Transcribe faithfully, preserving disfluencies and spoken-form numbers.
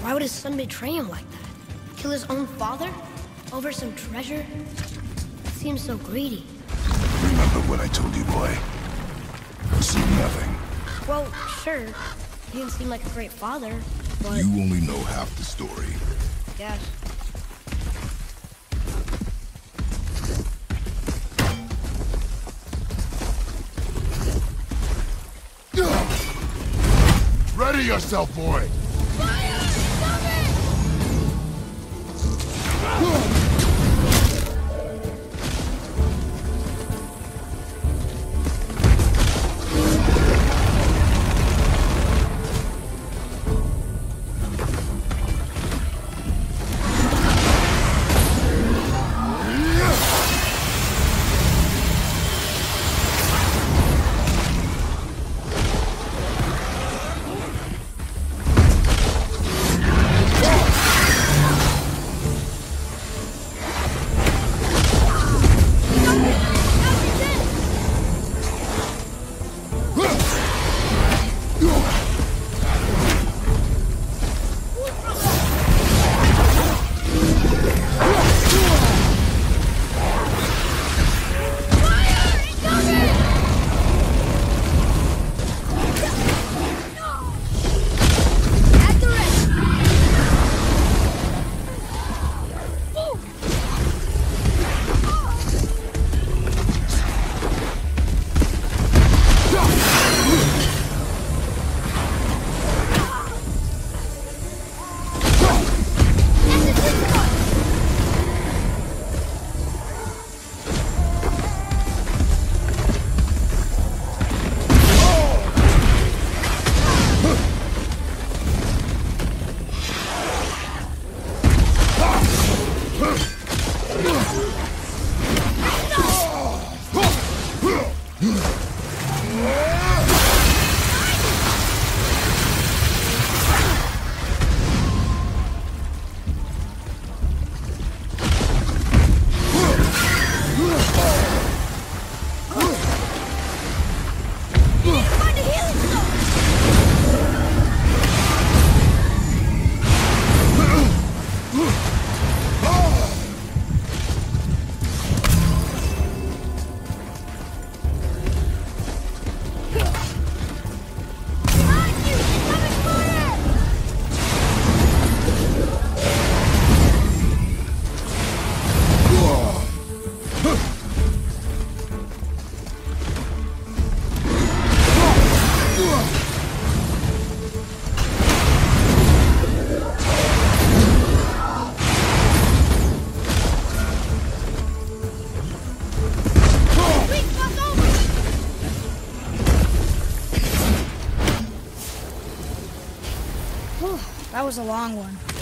Why would his son betray him like that? Kill his own father? Over some treasure? It seems so greedy. Remember what I told you, boy. See nothing. Well, sure. He didn't seem like a great father, but... You only know half the story. I guess. Ready yourself, boy! Fire! That was a long one.